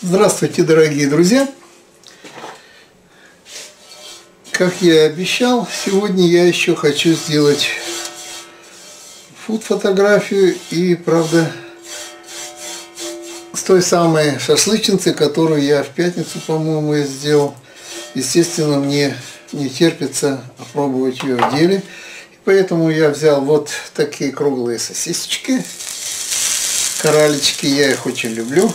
Здравствуйте, дорогие друзья! Как я и обещал, сегодня я еще хочу сделать фуд-фотографию и, правда, с той самой шашлычницы, которую я в пятницу, по-моему, сделал. Естественно, мне не терпится опробовать ее в деле. И поэтому я взял вот такие круглые сосисочки. Коралечки, я их очень люблю.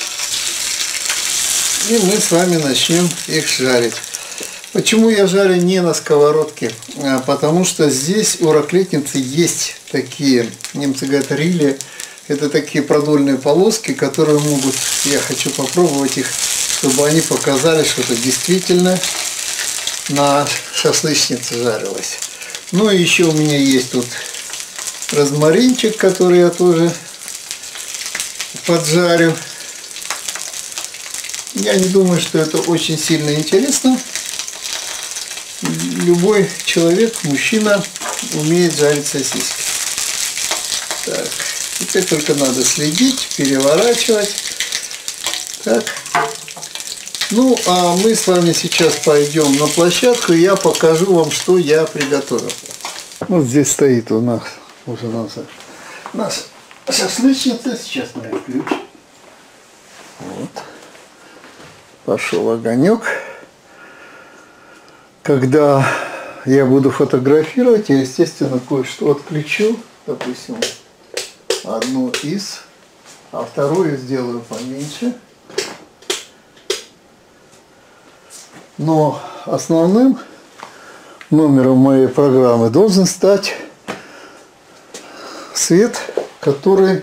И мы с вами начнем их жарить. Почему я жарю не на сковородке? Потому что здесь у раклетницы есть такие, немцы говорят, рили. Это такие продольные полоски, которые могут, я хочу попробовать их, чтобы они показали, что это действительно на шашлычнице жарилось. Ну и еще у меня есть тут розмаринчик, который я тоже поджарю. Я не думаю, что это очень сильно интересно. Любой человек, мужчина, умеет жарить сосиски. Так, теперь только надо следить, переворачивать. Так. Ну, а мы с вами сейчас пойдем на площадку, и я покажу вам, что я приготовил. Вот здесь стоит у нас уже наша шашлычница. Сейчас мы ее включим. Вот. Пошел огонек. Когда я буду фотографировать, я, естественно, кое-что отключу. Допустим, одну из, а вторую сделаю поменьше. Но основным номером моей программы должен стать свет, который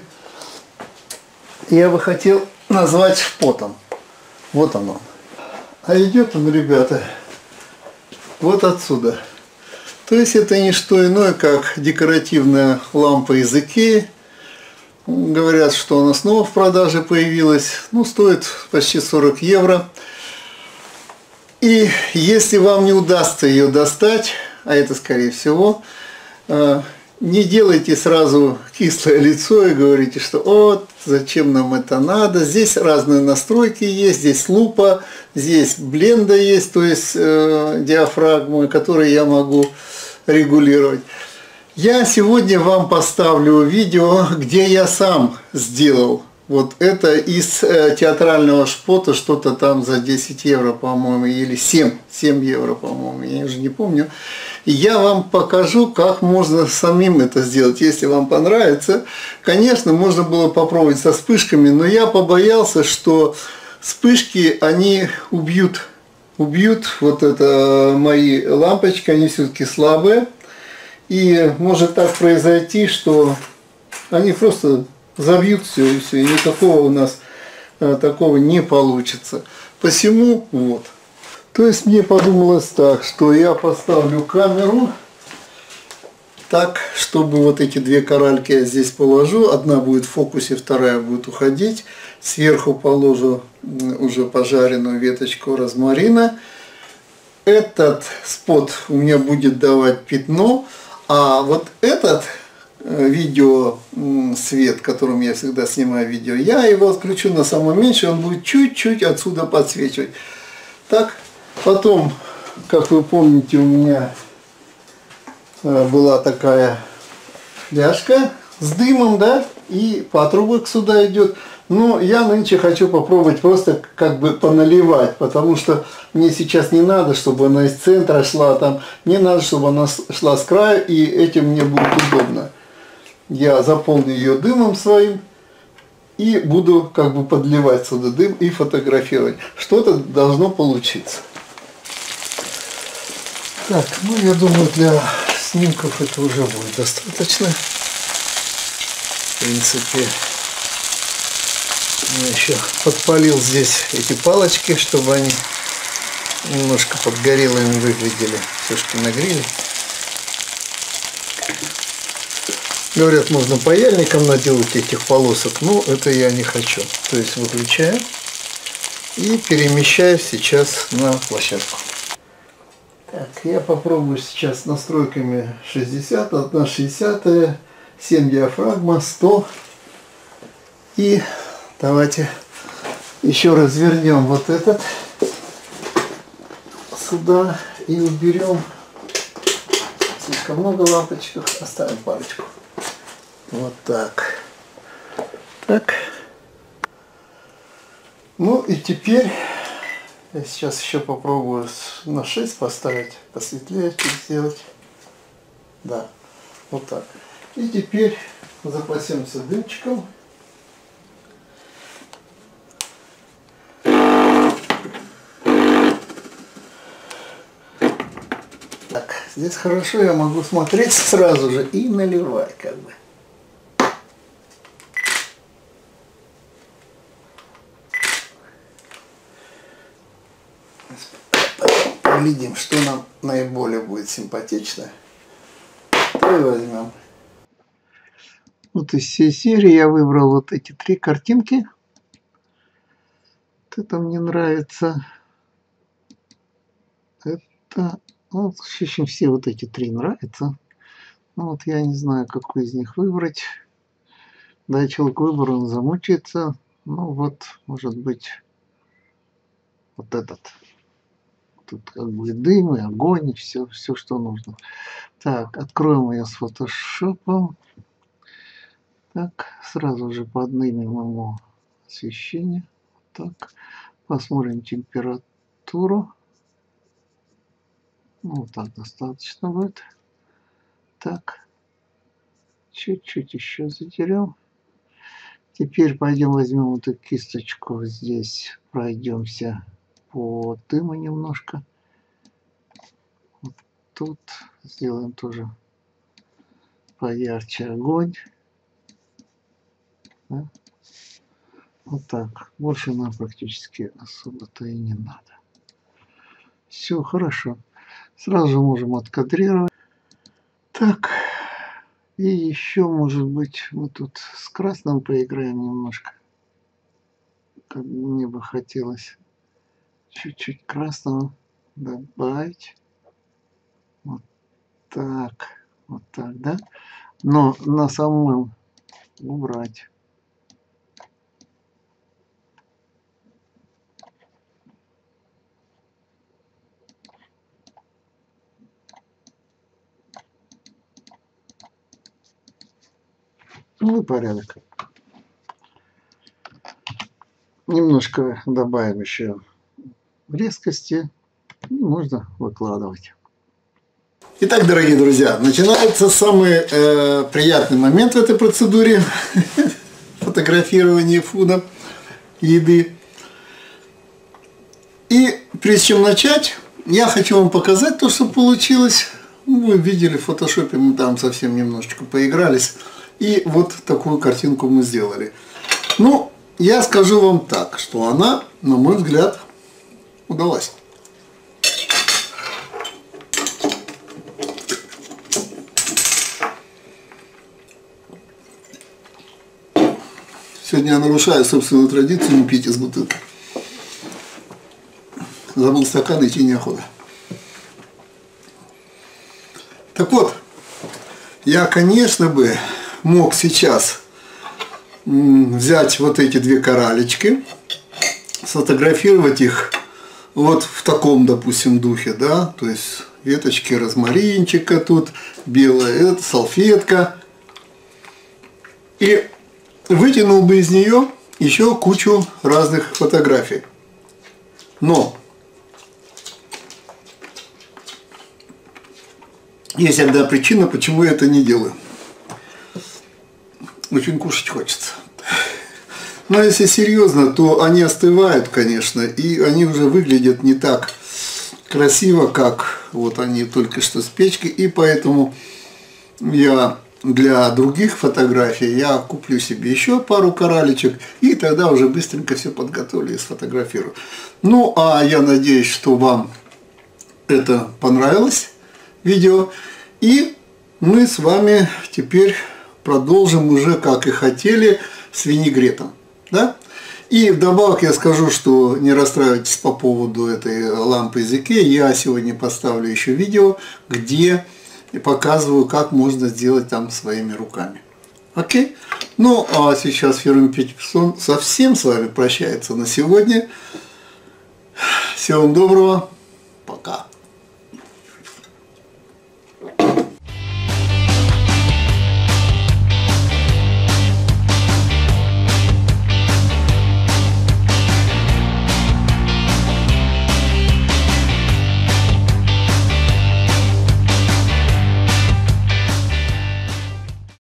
я бы хотел назвать шпотом. Вот оно. А идет он, ребята, вот отсюда. То есть это не что иное, как декоративная лампа из Икеи. Говорят, что она снова в продаже появилась. Ну, стоит почти 40 евро. И если вам не удастся ее достать, а это скорее всего, не делайте сразу кислое лицо и говорите, что вот, зачем нам это надо. Здесь разные настройки есть, здесь лупа, здесь бленда есть, то есть диафрагма, которые я могу регулировать. Я сегодня вам поставлю видео, где я сам сделал. Вот это из театрального шпота, что-то там за 10 евро, по-моему, или 7 евро, по-моему, я уже не помню. И я вам покажу, как можно самим это сделать, если вам понравится. Конечно, можно было попробовать со вспышками, но я побоялся, что вспышки, они убьют вот это мои лампочки, они все-таки слабые. И может так произойти, что они просто забьют все, и никакого у нас такого не получится. Посему вот. То есть мне подумалось так, что я поставлю камеру так, чтобы вот эти две коральки я здесь положу. Одна будет в фокусе, вторая будет уходить. Сверху положу уже пожаренную веточку розмарина. Этот спот у меня будет давать пятно, а вот этот видео свет, которым я всегда снимаю видео, я его отключу на самое меньшее, он будет чуть-чуть отсюда подсвечивать. Так, потом, как вы помните, у меня была такая фляжка с дымом, да, и патрубок сюда идет. Но я нынче хочу попробовать просто как бы поналивать, потому что мне сейчас не надо, чтобы она из центра шла, там, мне надо, чтобы она шла с края, и этим мне будет удобно. Я заполню ее дымом своим и буду как бы подливать сюда дым и фотографировать. Что-то должно получиться. Так, ну я думаю, для снимков это уже будет достаточно. В принципе, я еще подпалил здесь эти палочки, чтобы они немножко подгорелыми выглядели. Все-таки на гриле. Говорят, можно паяльником наделать этих полосок, но это я не хочу. То есть выключаю и перемещаю сейчас на площадку. Так, я попробую сейчас с настройками 60, 1/60, 7 диафрагма, 100. И давайте Еще развернем вот этот сюда и уберем. Слишком много лампочек, оставим парочку. Вот так. Так. Ну и теперь я сейчас еще попробую на 6 поставить, посветлее чуть сделать. Да, вот так. И теперь запасемся дымчиком. Так, здесь хорошо, я могу смотреть сразу же и наливать как бы. Поглядим, что нам наиболее будет симпатично. То и возьмем. Вот из всей серии я выбрал вот эти 3 картинки. Вот это мне нравится. Это, ну, очень все вот эти 3 нравятся. Ну, вот я не знаю, какой из них выбрать. Да, человек выбор, он замучается. Ну вот, может быть, вот этот. Тут как бы и дым, и огонь, и все, что нужно. Так, откроем ее с фотошопом. Так, сразу же поднимем ему освещение. Так, посмотрим температуру. Ну, так достаточно будет. Так, чуть-чуть еще затерем. Теперь пойдем возьмем эту кисточку, здесь пройдемся по дыму немножко. Вот тут сделаем тоже поярче огонь. Да? Вот так. Больше нам практически особо-то и не надо. Все хорошо. Сразу же можем откадрировать. Так. И еще, может быть, мы тут с красным поиграем немножко. Как мне бы хотелось чуть-чуть красного добавить. Вот так, да? Но на самом убрать. Ну и порядок. Немножко добавим еще резкости. И можно выкладывать. Итак, дорогие друзья, начинается самый приятный момент в этой процедуре фотографирования фуда, еды. И прежде чем начать, я хочу вам показать то, что получилось. Вы видели в фотошопе, мы там совсем немножечко поигрались. И вот такую картинку мы сделали. Ну, я скажу вам так, что она, на мой взгляд, удалась. Сегодня я нарушаю собственную традицию не пить из бутылки. Забыл стакан, идти неохота. Так вот, я, конечно бы, мог сейчас взять вот эти 2 коралечки, сфотографировать их вот в таком, допустим, духе, да, то есть веточки розмаринчика тут, белая салфетка, и вытянул бы из нее еще кучу разных фотографий. Но есть одна причина, почему я это не делаю. Очень кушать хочется. Но если серьезно, то они остывают, конечно, и они уже выглядят не так красиво, как вот они только что с печки, и поэтому я для других фотографий я куплю себе еще пару коралечек, и тогда уже быстренько все подготовлю и сфотографирую. Ну, а я надеюсь, что вам это понравилось видео, и мы с вами теперь продолжим уже, как и хотели, с винегретом. Да? И вдобавок я скажу, что не расстраивайтесь по поводу этой лампы Zikei. Я сегодня поставлю еще видео, где показываю, как можно сделать там своими руками. Окей? Ну, а сейчас фирма Пятиксон совсем с вами прощается на сегодня. Всего вам доброго.